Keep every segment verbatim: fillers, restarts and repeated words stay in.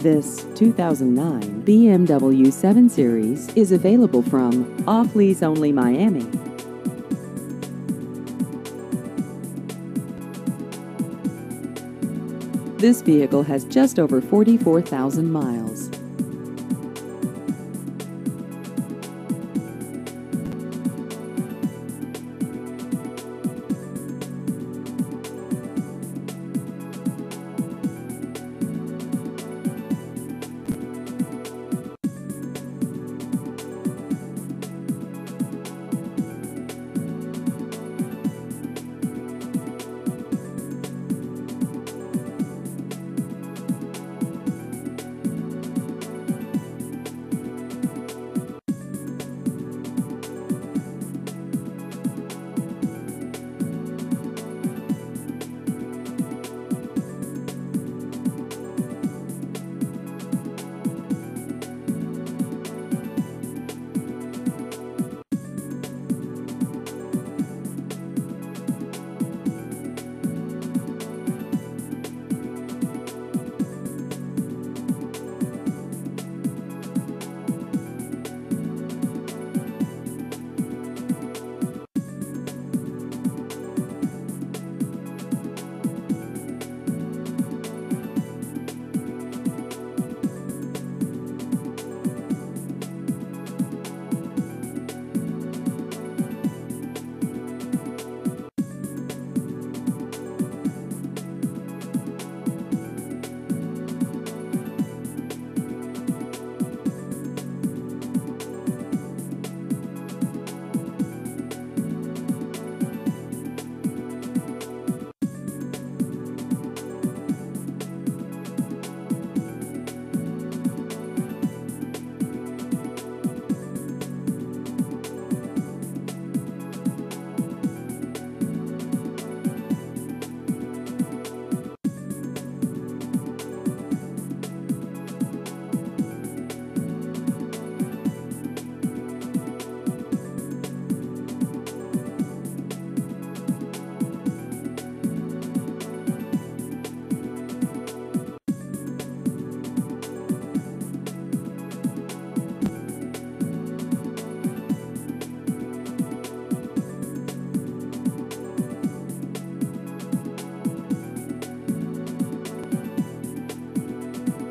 This two thousand nine B M W seven Series is available from Off Lease Only Miami. This vehicle has just over forty-four thousand miles.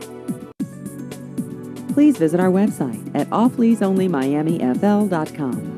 Please visit our website at off lease only miami f l dot com.